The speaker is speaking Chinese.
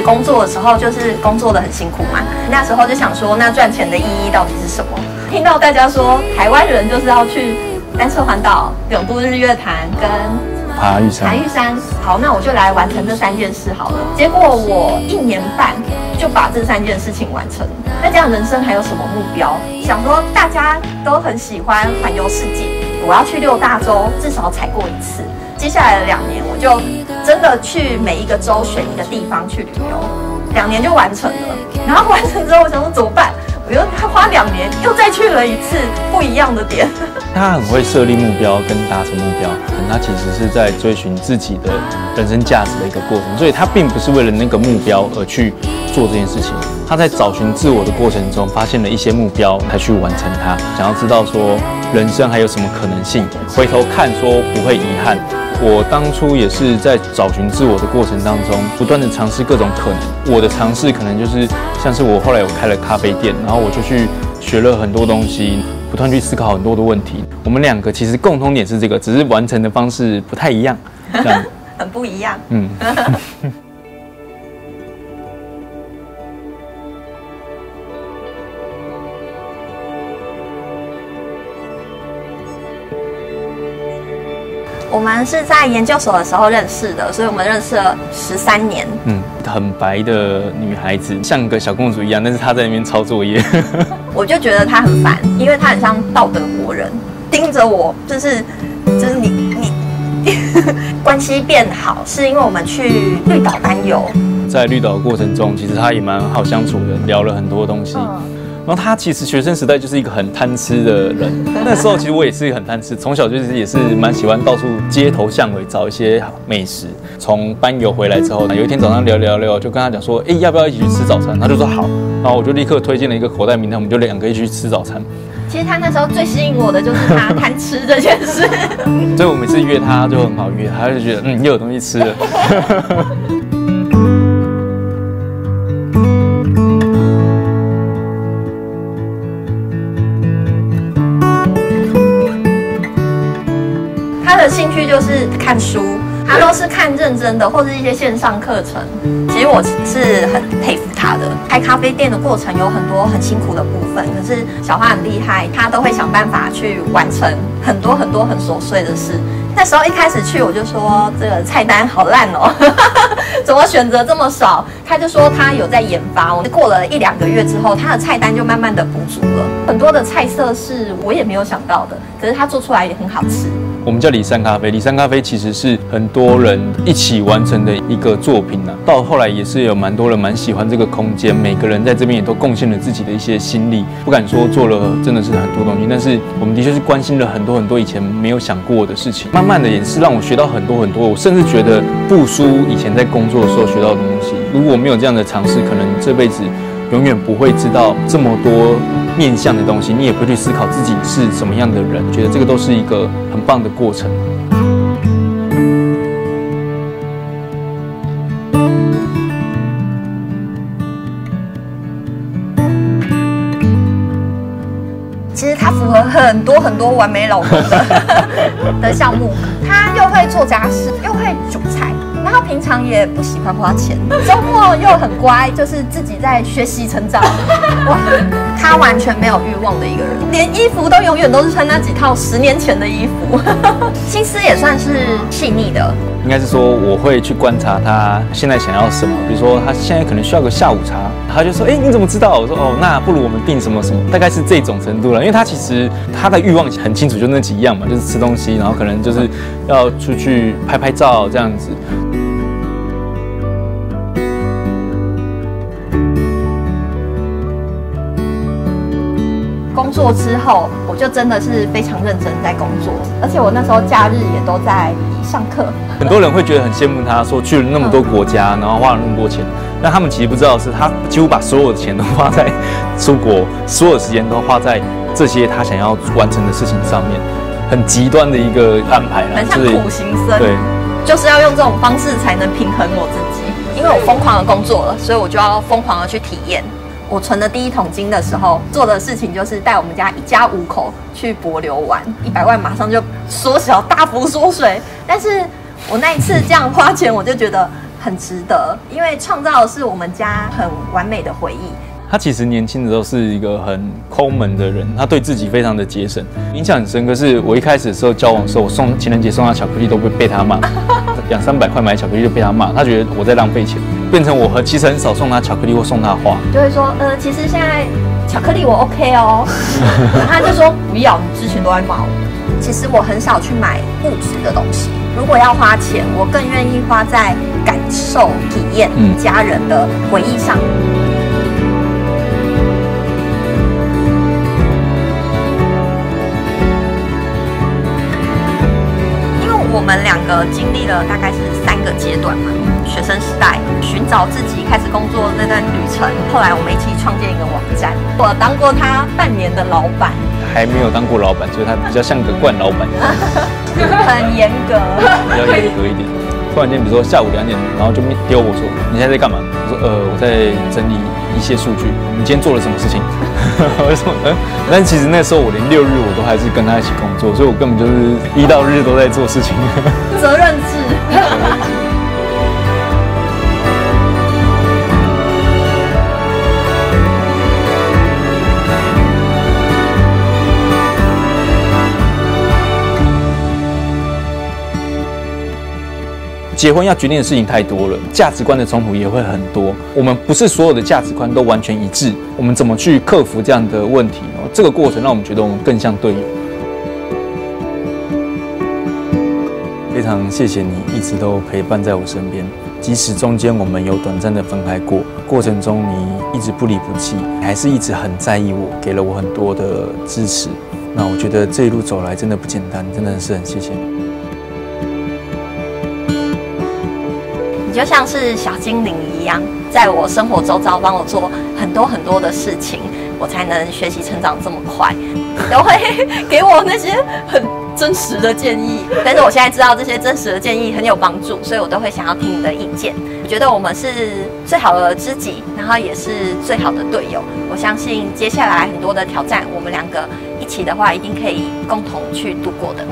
工作的时候，就是工作的很辛苦嘛。那时候就想说，那赚钱的意义到底是什么？听到大家说台湾人就是要去单车环岛、永渡日月潭跟爬玉山。 好，那我就来完成这3件事好了。结果我1年半就把这3件事情完成。那这样人生还有什么目标？想说大家都很喜欢环游世界，我要去6大洲至少踩过1次。接下来的2年，我就真的去每一个州选一个地方去旅游，2年就完成了。然后完成之后，我想说怎么办？我又花2年，又再去了1次不一样的点。 他很会设立目标跟达成目标，他其实是在追寻自己的人生价值的一个过程，所以他并不是为了那个目标而去做这件事情。他在找寻自我的过程中，发现了一些目标，才去完成它。想要知道说人生还有什么可能性，回头看说不会遗憾。我当初也是在找寻自我的过程当中，不断的尝试各种可能。我的尝试可能就是像是我后来有开了咖啡店，然后我就去学了很多东西，不断去思考很多的问题。我们2个其实共通点是这个，只是完成的方式不太一样，这样很不一样。我们是在研究所的时候认识的，所以我们认识了13年。 很白的女孩子，像个小公主一样，但是她在那边抄作业。 我就觉得她很烦，因为她很像道德魔人，盯着我，就是你关系变好，是因为我们去绿岛班游。 在绿岛的过程中，其实她也蛮好相处的，聊了很多东西。然后他其实学生时代就是一个很贪吃的人，那时候其实我也是很贪吃，从小就是也是蛮喜欢到处街头巷尾找一些美食。从班游回来之后，有一天早上聊，就跟他讲说，要不要一起去吃早餐？他就说好，然后我就立刻推荐了一个口袋名单，我们就2个一起去吃早餐。 其实他那时候最吸引我的就是他贪吃这件事， 所以我每次约他就很好约，他就觉得又有东西吃了。 兴趣就是看书，他都是看认真的，或是一些线上课程。其实我是很佩服他的。开咖啡店的过程有很多很辛苦的部分，可是小花很厉害，他都会想办法去完成很多很琐碎的事。那时候一开始去，我就说这个菜单好烂哦，怎么选择这么少？他就说他有在研发。我过了1-2个月之后，他的菜单就慢慢的补足了，很多的菜色是我也没有想到的，可是他做出来也很好吃。 我们叫里山咖啡，里山咖啡其实是很多人一起完成的一个作品啊。到后来也是有蛮多人蛮喜欢这个空间，每个人在这边也都贡献了自己的一些心力。不敢说做了真的是很多东西，但是我们的确是关心了很多以前没有想过的事情。慢慢的也是让我学到很多，我甚至觉得不输以前在工作的时候学到的东西。如果没有这样的尝试，可能这辈子永远不会知道这么多面向的东西，你也不会去思考自己是什么样的人，觉得这个都是一个很棒的过程。 其实他符合很多完美老公的项目，他又会做家事，又会煮菜。然后平常也不喜欢花钱，周末又很乖，就是自己在学习成长。哇，他完全没有欲望的一个人，连衣服都永远都是穿那几套10年前的衣服，心思也算是细腻的。 应该是说我会去观察他现在想要什么，比如说他现在可能需要个下午茶，他就说你怎么知道？我说那不如我们订什么什么，大概是这种程度了。因为他其实他的欲望很清楚，就那几样嘛，就是吃东西，然后可能就是要出去拍照这样子。 工作之后，我就真的是非常认真在工作，而且我那时候假日也都在上课。 很多人会觉得很羡慕他，说去了那么多国家，然后花了那么多钱，但他们其实不知道的是，他几乎把所有的钱都花在出国，所有时间都花在这些他想要完成的事情上面，很极端的一个安排啦， 很像苦行僧。 对， 就是要用这种方式才能平衡我自己，因为我疯狂的工作了，所以我就要疯狂的去体验。我存的第1桶金的时候，做的事情就是带我们家1家5口去帛琉玩，100万马上就大幅缩水。但是我那一次这样花钱，我就觉得很值得，因为创造的是我们家很完美的回忆。 他其实年轻的时候是一个很抠门的人，他对自己非常的节省，印象很深刻。是我一开始的时候交往的时候，我送情人节送他巧克力都被他骂，200-300块买巧克力就被他骂，他觉得我在浪费钱，变成我其实很少送他巧克力或送他花， 就会说其实现在巧克力我 OK 哦，他就说不要，你之前都在骂我。其实我很少去买物质的东西，如果要花钱，我更愿意花在感受、体验家人的回忆上。我们2个经历了大概是3个阶段嘛，学生时代寻找自己，开始工作那段旅程，后来我们一起创建一个网站，我当过他半年的老板， 还没有当过老板，所以他比较像个惯老板， 很严格， 比较严格一点。突然间，比如说下午2点，然后就丢我说：“你现在在干嘛？”我说：“我在整理一些数据。你今天做了什么事情？”我就说：“但其实那时候我连6日我都还是跟他一起工作，所以我根本就是1到日都在做事情。 责任制。 结婚要决定的事情太多了，价值观的冲突也会很多。我们不是所有的价值观都完全一致，我们怎么去克服这样的问题呢？这个过程让我们觉得我们更像队友。非常谢谢你一直都陪伴在我身边，即使中间我们有短暂的分开过，过程中你一直不离不弃，还是一直很在意我，给了我很多的支持。那我觉得这一路走来真的不简单，真的是很谢谢你。 你就像是小精灵一样，在我生活周遭帮我做很多很多的事情，我才能学习成长这么快。都会给我那些很真实的建议，但是我现在知道这些真实的建议很有帮助，所以我都会想要听你的意见。我觉得我们是最好的知己，然后也是最好的队友。我相信接下来很多的挑战，我们2个一起的话，一定可以共同去度过的。